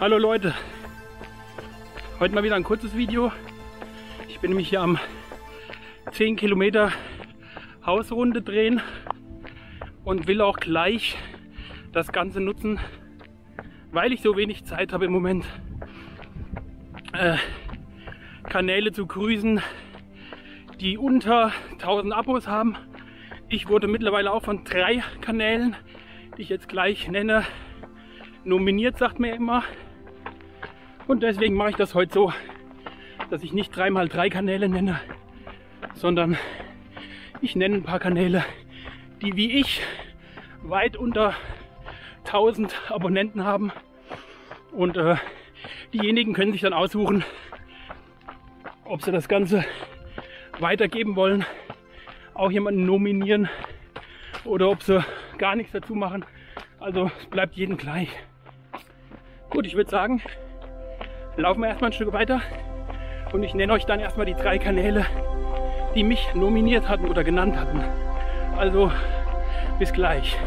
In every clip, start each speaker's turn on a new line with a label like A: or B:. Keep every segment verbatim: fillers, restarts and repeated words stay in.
A: Hallo Leute, heute mal wieder ein kurzes Video. Ich bin nämlich hier am zehn Kilometer Hausrunde drehen und will auch gleich das Ganze nutzen, weil ich so wenig Zeit habe im Moment, äh, Kanäle zu grüßen, die unter tausend Abos haben. Ich wurde mittlerweile auch von drei Kanälen, die ich jetzt gleich nenne, nominiert, sagt mir immer. Und deswegen mache ich das heute so, dass ich nicht drei mal drei Kanäle nenne, sondern ich nenne ein paar Kanäle, die wie ich weit unter tausend Abonnenten haben. Und äh, diejenigen können sich dann aussuchen, ob sie das Ganze weitergeben wollen, auch jemanden nominieren oder ob sie gar nichts dazu machen. Also es bleibt jedem gleich. Gut, ich würde sagen, laufen wir erstmal ein Stück weiter und ich nenne euch dann erstmal die drei Kanäle, die mich nominiert hatten oder genannt hatten. Also bis gleich.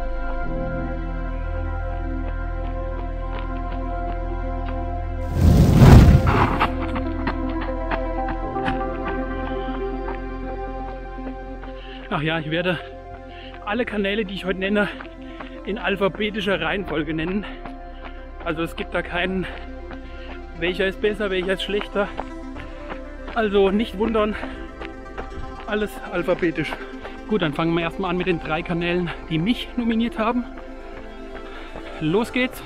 A: Ach ja, ich werde alle Kanäle, die ich heute nenne, in alphabetischer Reihenfolge nennen. Also es gibt da keinen, welcher ist besser, welcher ist schlechter. Also nicht wundern, alles alphabetisch. Gut, dann fangen wir erstmal an mit den drei Kanälen, die mich nominiert haben. Los geht's.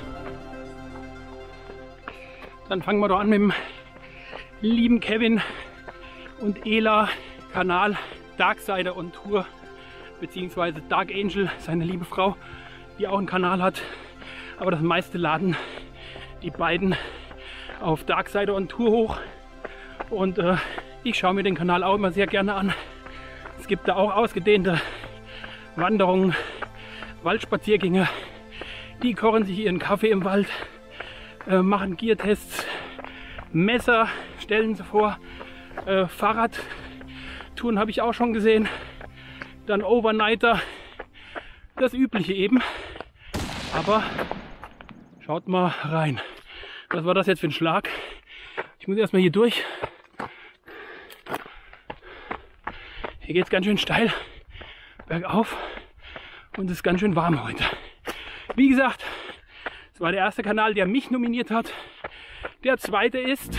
A: Dann fangen wir doch an mit dem lieben Kevin und Ela Kanal Darksider on Tour, beziehungsweise Dark Angel, seine liebe Frau, die auch einen Kanal hat. Aber das meiste laden die beiden auf Darksider on Tour hoch. Und äh, ich schaue mir den Kanal auch immer sehr gerne an. Es gibt da auch ausgedehnte Wanderungen, Waldspaziergänge. Die kochen sich ihren Kaffee im Wald, äh, machen Gear-Tests, Messer stellen sie vor, äh, Fahrradtouren habe ich auch schon gesehen. Dann Overnighter, das Übliche eben. Aber schaut mal rein. Was war das jetzt für ein Schlag? Ich muss erstmal hier durch. Hier geht es ganz schön steil bergauf und es ist ganz schön warm heute. Wie gesagt, das war der erste Kanal, der mich nominiert hat. Der zweite ist...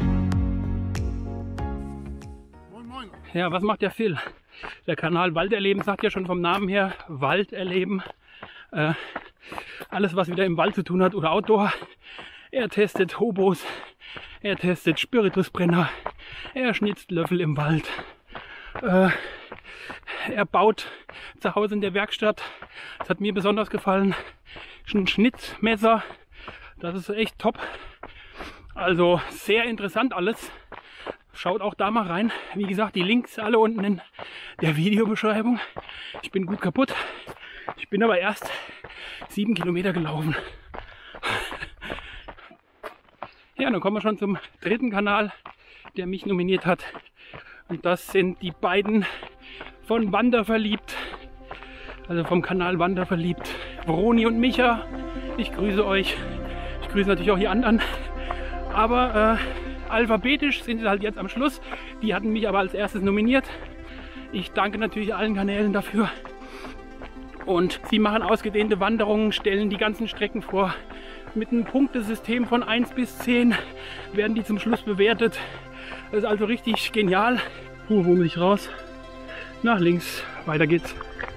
A: Moin, moin. Ja, was macht der Phil? Der Kanal Walderleben sagt ja schon vom Namen her Walderleben. Äh, alles, was wieder im Wald zu tun hat oder Outdoor. Er testet Hobos, er testet Spiritusbrenner, er schnitzt Löffel im Wald. Äh, er baut zu Hause in der Werkstatt, das hat mir besonders gefallen, ein Schnitzmesser, das ist echt top. Also sehr interessant alles. Schaut auch da mal rein. Wie gesagt, die Links alle unten in der Videobeschreibung. Ich bin gut kaputt. Ich bin aber erst sieben Kilometer gelaufen. Ja, dann kommen wir schon zum dritten Kanal, der mich nominiert hat. Und das sind die beiden von Wanderverliebt. Also vom Kanal Wanderverliebt. Vroni und Micha. Ich grüße euch. Ich grüße natürlich auch die anderen. Aber äh, alphabetisch sind sie halt jetzt am Schluss. Die hatten mich aber als erstes nominiert. Ich danke natürlich allen Kanälen dafür. Und sie machen ausgedehnte Wanderungen, stellen die ganzen Strecken vor. Mit einem Punktesystem von eins bis zehn werden die zum Schluss bewertet. Das ist also richtig genial. Puh, wo muss ich raus? Nach links. Weiter geht's.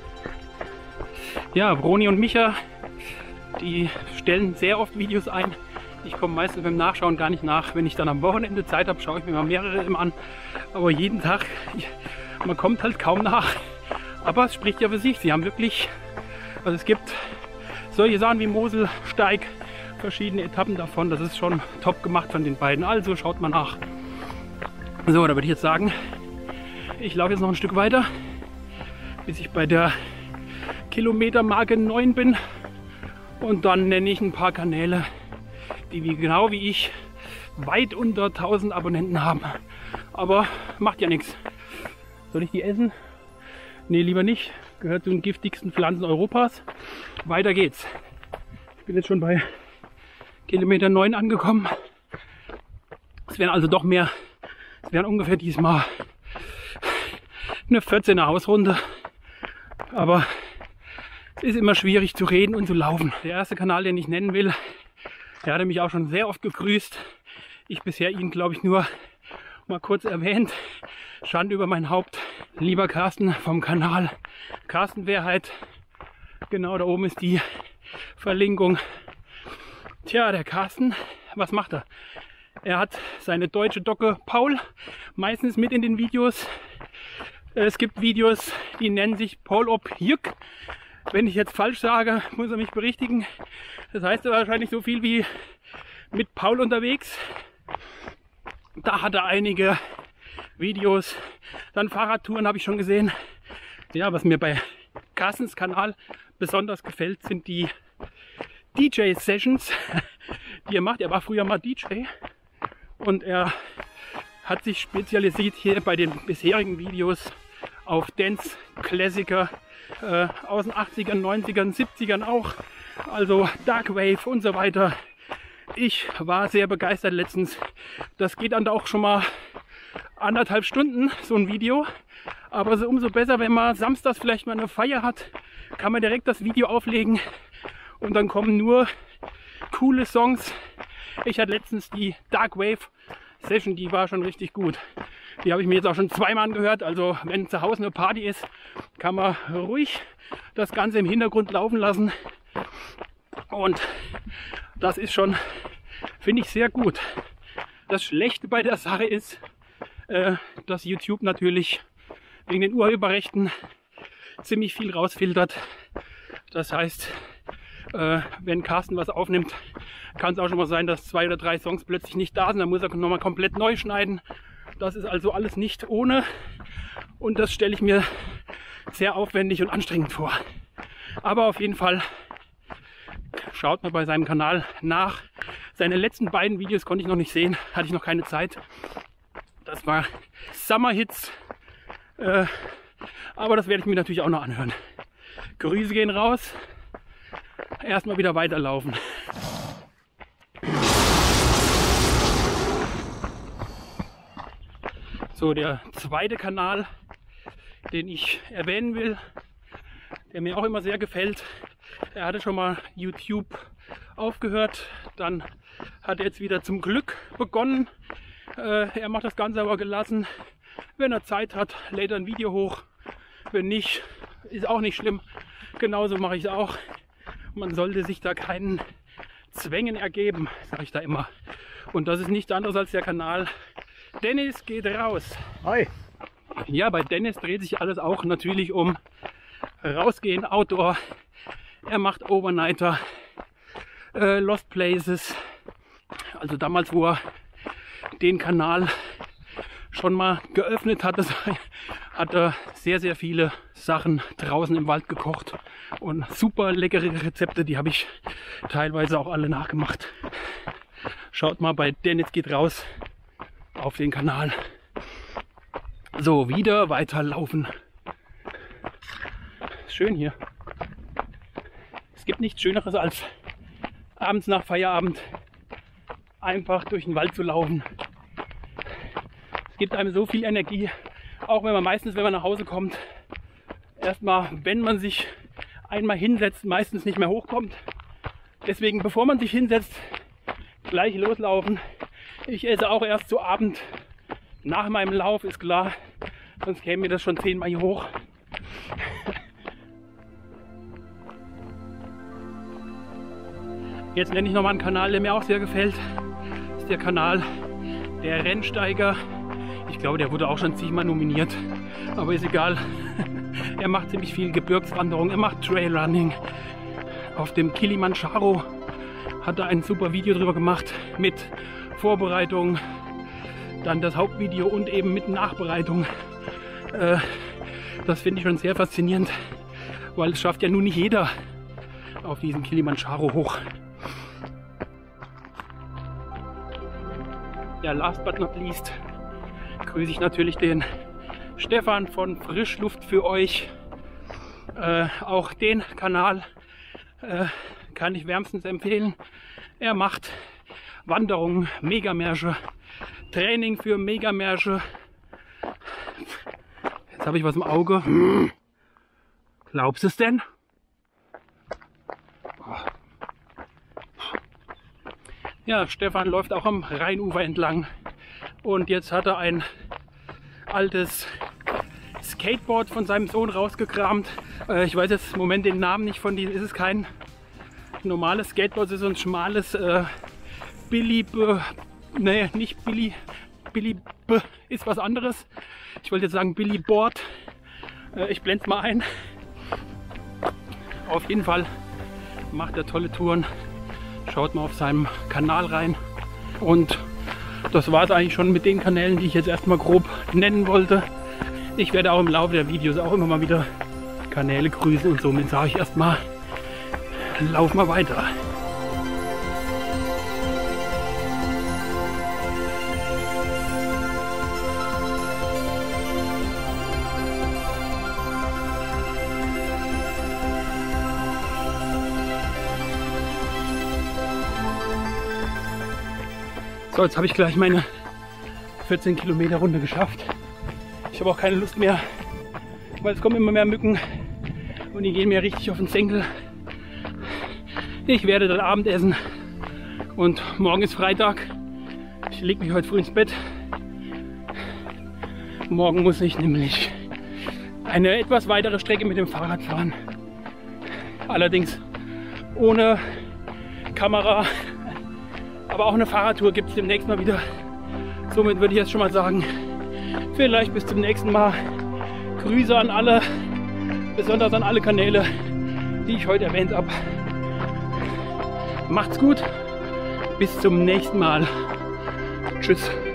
A: Ja, Vroni und Micha, die stellen sehr oft Videos ein. Ich komme meistens beim Nachschauen gar nicht nach. Wenn ich dann am Wochenende Zeit habe, schaue ich mir mal mehrere immer an. Aber jeden Tag, man kommt halt kaum nach. Aber es spricht ja für sich. Sie haben wirklich, also es gibt solche Sachen wie Moselsteig, verschiedene Etappen davon. Das ist schon top gemacht von den beiden. Also schaut mal nach. So, da würde ich jetzt sagen, ich laufe jetzt noch ein Stück weiter, bis ich bei der Kilometermarke neun bin. Und dann nenne ich ein paar Kanäle, die wie genau wie ich weit unter tausend Abonnenten haben. Aber macht ja nichts. Soll ich die essen? Ne, lieber nicht. Gehört zu den giftigsten Pflanzen Europas. Weiter geht's. Ich bin jetzt schon bei Kilometer neun angekommen. Es wären also doch mehr, es wären ungefähr diesmal eine vierzehner Hausrunde. Aber es ist immer schwierig zu reden und zu laufen. Der erste Kanal, den ich nennen will, der hatte mich auch schon sehr oft gegrüßt. Ich bisher ihn, glaube ich, nur mal kurz erwähnt. Schande über mein Haupt. Lieber Carsten vom Kanal Carsten Wehrheit. Genau da oben ist die Verlinkung. Tja, der Carsten, was macht er? Er hat seine deutsche Docke Paul meistens mit in den Videos. Es gibt Videos, die nennen sich Paul ob Jück. Wenn ich jetzt falsch sage, muss er mich berichtigen. Das heißt wahrscheinlich so viel wie mit Paul unterwegs. Da hat er einige Videos. Dann Fahrradtouren habe ich schon gesehen. Ja, was mir bei Carstens Kanal besonders gefällt, sind die D J-Sessions, die er macht. Er war früher mal D J und er hat sich spezialisiert hier bei den bisherigen Videos auf Dance-Klassiker äh, aus den achtzigern, neunzigern, siebzigern auch. Also Dark Wave und so weiter. Ich war sehr begeistert letztens. Das geht dann auch schon mal anderthalb Stunden, so ein Video. Aber so umso besser, wenn man samstags vielleicht mal eine Feier hat, kann man direkt das Video auflegen und dann kommen nur coole Songs. Ich hatte letztens die Dark Wave Session, die war schon richtig gut. Die habe ich mir jetzt auch schon zweimal angehört. Also wenn zu Hause eine Party ist, kann man ruhig das Ganze im Hintergrund laufen lassen. Und das ist schon, finde ich, sehr gut. Das Schlechte bei der Sache ist, äh, dass YouTube natürlich wegen den Urheberrechten ziemlich viel rausfiltert. Das heißt, äh, wenn Carsten was aufnimmt, kann es auch schon mal sein, dass zwei oder drei Songs plötzlich nicht da sind. Dann muss er nochmal komplett neu schneiden. Das ist also alles nicht ohne und das stelle ich mir sehr aufwendig und anstrengend vor. Aber auf jeden Fall schaut mal bei seinem Kanal nach. Seine letzten beiden Videos konnte ich noch nicht sehen, hatte ich noch keine Zeit. Das war Summer Hits, äh, aber das werde ich mir natürlich auch noch anhören. Grüße gehen raus, erstmal wieder weiterlaufen. So, der zweite Kanal, den ich erwähnen will, der mir auch immer sehr gefällt. Er hatte schon mal YouTube aufgehört, dann hat er jetzt wieder zum Glück begonnen. Äh, er macht das Ganze aber gelassen. Wenn er Zeit hat, lädt er ein Video hoch. Wenn nicht, ist auch nicht schlimm. Genauso mache ich es auch. Man sollte sich da keinen Zwängen ergeben, sage ich da immer. Und das ist nichts anderes als der Kanal Dennis geht raus.
B: Hi.
A: Ja, bei Dennis dreht sich alles auch natürlich um rausgehen, Outdoor. Er macht Overnighter, äh, Lost Places. Also damals, wo er den Kanal schon mal geöffnet hat, das, hat er sehr, sehr viele Sachen draußen im Wald gekocht. Und super leckere Rezepte, die habe ich teilweise auch alle nachgemacht. Schaut mal bei Dennis geht raus auf den Kanal. So, wieder weiterlaufen. Schön hier. Es gibt nichts Schöneres als abends nach Feierabend einfach durch den Wald zu laufen. Es gibt einem so viel Energie, auch wenn man meistens, wenn man nach Hause kommt, erstmal, wenn man sich einmal hinsetzt, meistens nicht mehr hochkommt. Deswegen, bevor man sich hinsetzt, gleich loslaufen. Ich esse auch erst zu Abend nach meinem Lauf, ist klar. Sonst käme mir das schon zehnmal hier hoch. Jetzt nenne ich nochmal einen Kanal, der mir auch sehr gefällt. Das ist der Kanal der Rennsteiger. Ich glaube, der wurde auch schon zigmal nominiert. Aber ist egal. Er macht ziemlich viel Gebirgswanderung. Er macht Trailrunning. Auf dem Kilimanjaro hat er ein super Video drüber gemacht mit Vorbereitung, dann das Hauptvideo und eben mit Nachbereitung. Äh, das finde ich schon sehr faszinierend, weil es schafft ja nun nicht jeder auf diesen Kilimanjaro hoch. Ja, last but not least grüße ich natürlich den Stefan von Frischluft für euch. Äh, auch den Kanal äh, kann ich wärmstens empfehlen. Er macht Wanderungen, Megamärsche, Training für Megamärsche. Jetzt habe ich was im Auge. Hm. Glaubst du es denn? Ja, Stefan läuft auch am Rheinufer entlang und jetzt hat er ein altes Skateboard von seinem Sohn rausgekramt. Äh, ich weiß jetzt im Moment den Namen nicht von diesem. Ist es kein normales Skateboard, es ist so ein schmales äh, Billy, ne, nicht Billy, Billy B ist was anderes. Ich wollte jetzt sagen Billy Board. Äh, ich blende es mal ein. Auf jeden Fall macht er tolle Touren. Schaut mal auf seinem Kanal rein. Und das war es eigentlich schon mit den Kanälen, die ich jetzt erstmal grob nennen wollte. Ich werde auch im Laufe der Videos auch immer mal wieder Kanäle grüßen und somit sage ich erstmal, lauf mal weiter. So, jetzt habe ich gleich meine vierzehn Kilometer Runde geschafft. Ich habe auch keine Lust mehr, weil es kommen immer mehr Mücken und die gehen mir richtig auf den Senkel. Ich werde dann Abendessen und morgen ist Freitag. Ich lege mich heute früh ins Bett. Morgen muss ich nämlich eine etwas weitere Strecke mit dem Fahrrad fahren. Allerdings ohne Kamera. Aber auch eine Fahrradtour gibt es demnächst mal wieder. Somit würde ich jetzt schon mal sagen, vielleicht bis zum nächsten Mal. Grüße an alle, besonders an alle Kanäle, die ich heute erwähnt habe. Macht's gut, bis zum nächsten Mal. Tschüss.